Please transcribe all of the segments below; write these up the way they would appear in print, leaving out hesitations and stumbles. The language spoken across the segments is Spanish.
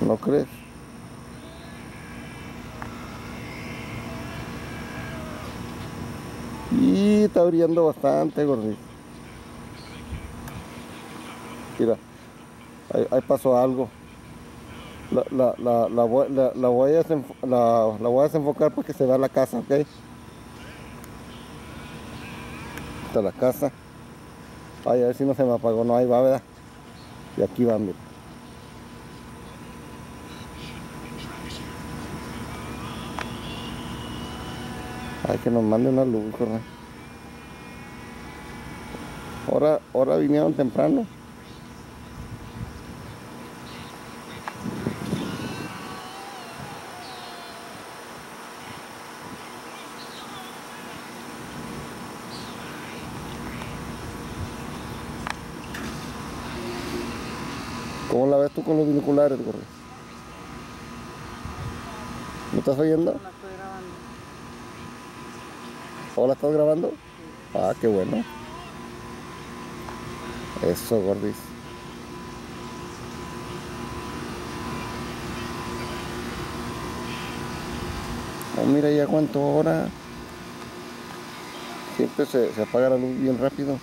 ¿No crees? Y está brillando bastante, gordito. Mira, ahí pasó algo. La voy a desenfocar para que se vea la casa, ¿ok? Está la casa. Ay, a ver si no se me apagó. No, ahí va, ¿verdad? Y aquí va, mira. Ay, que nos mande una luz, ¿verdad? Ahora vinieron temprano. ¿Cómo la ves tú con los binoculares, gordo? ¿Me estás oyendo? No la estoy grabando. ¿O la estás grabando? Ah, qué bueno. Eso, gordis. Oh, mira, ya cuánto hora. Siempre se apaga la luz bien rápido.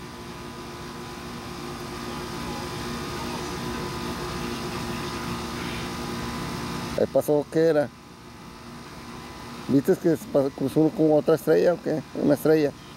Ahí pasó, ¿qué era? ¿Viste que cruzó como otra estrella o qué? Una estrella.